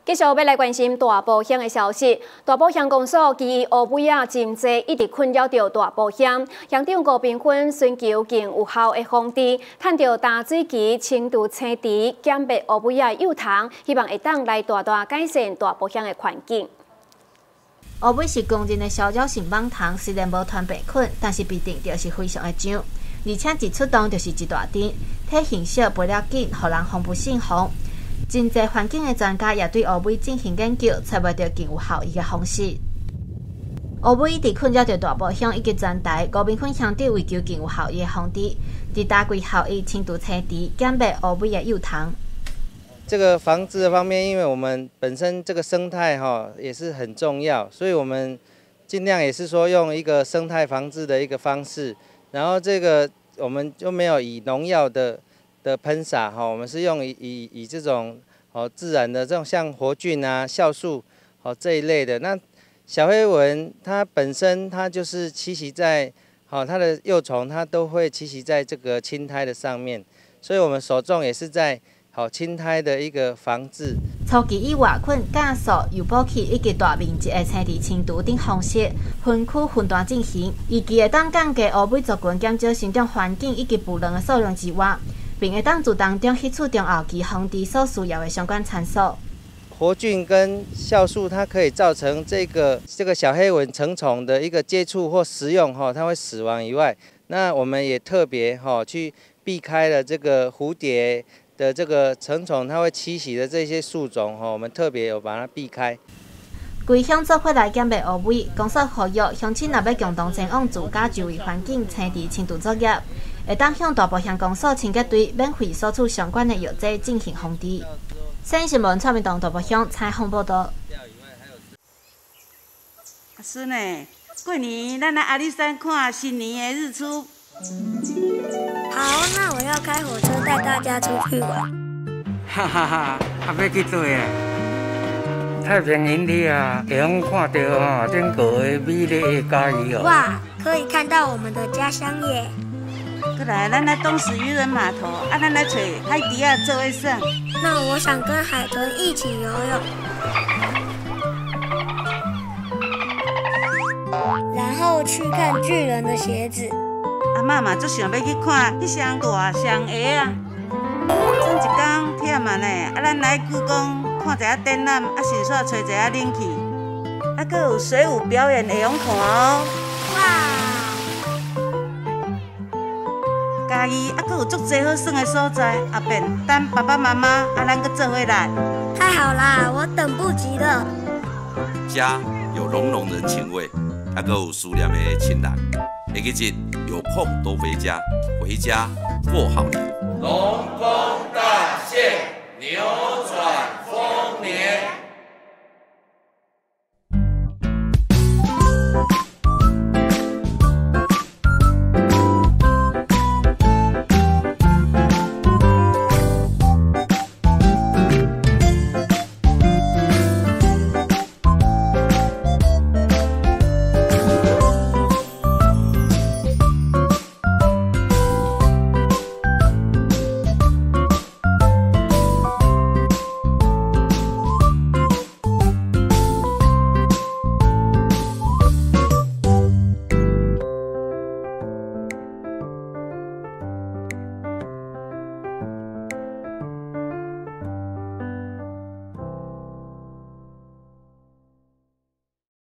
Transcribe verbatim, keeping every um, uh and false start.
继续要来关心大埔乡的消息。大埔乡公所基于乌尾啊真济一直困扰着大埔乡，乡长吴炳坤寻求更有效的方式，趁着淡水期轻度青池减灭乌尾啊幼虫，希望会当来大大改善大埔乡的环境。 乌尾是公认的小鸟性蠓虫，虽然无传病菌，但是必定就是非常的痒，而且一出动就是一大阵，体型小飞了紧，互人防不胜防。 真济环境的专家也对乌尾进行研究，找不到更有效益的方式。乌尾一直困扰着大埔乡以及全台，吴炳坤乡长为求更有效益的方式，伫大规效益轻度青池，减灭乌尾的幼虫。 这个防治的方面，因为我们本身这个生态哈也是很重要，所以我们尽量也是说用一个生态防治的一个方式，然后这个我们就没有以农药的。 的喷洒哈，我们是用以以以这种哦自然的这种像活菌啊、酵素哦这一类的。那小黑蚊它本身它就是栖息在好、哦、它的幼虫它都会栖息在这个青苔的上面，所以我们首重也是在好、哦、青苔的一个防治。 初期以外菌、酵素、油补器以及大面积的青池清除等方式分区分段进行，预计会当降低乌尾族群减少生长环境以及捕卵的数量之外。 并会当自当中吸取中后期防治所需要的相关参数。 活菌跟酵素它可以造成这个这个小黑蚊成虫的一个接触或食用哈，它会死亡以外，那我们也特别哈去避开了这个蝴蝶的这个成虫它会栖息的这些树种哈，我们特别有把它避开。 规乡做伙来减灭乌尾，公所呼吁乡亲若要共同前往自家周围环境青池清除作业，会当向大埔乡公所清洁队免费索取相关的药剂进行防治。新新闻蔡明东大埔乡采访报道。 阿孙诶，过年咱来阿里山看新年的日出。 好，那我要开火车带大家出去玩。 哈哈哈，还要去对啊！ 太平营里啊，会用看到吼整个的美丽的嘉义哦。 哇，可以看到我们的家乡耶！ 过来，咱来东石渔人码头，啊，咱来找海迪亚做位上。 那我想跟海豚一起游泳，然后去看巨人的鞋子。 阿嬷嘛，就想要去看迄双大双鞋啊。前一天忝啊呢，啊，咱来故宫。 看一下展览，啊，顺便吹一下冷气，啊，阁有水舞表演会用看哦。哇！嘉义啊，阁有足侪好耍的所在，后边等爸爸妈妈啊，咱阁做伙来。 太好啦，我等不及了。 家有浓浓人情味，啊，阁有思念的亲人。下个日有空多回家，回家过好年。 龙宫大献，扭转。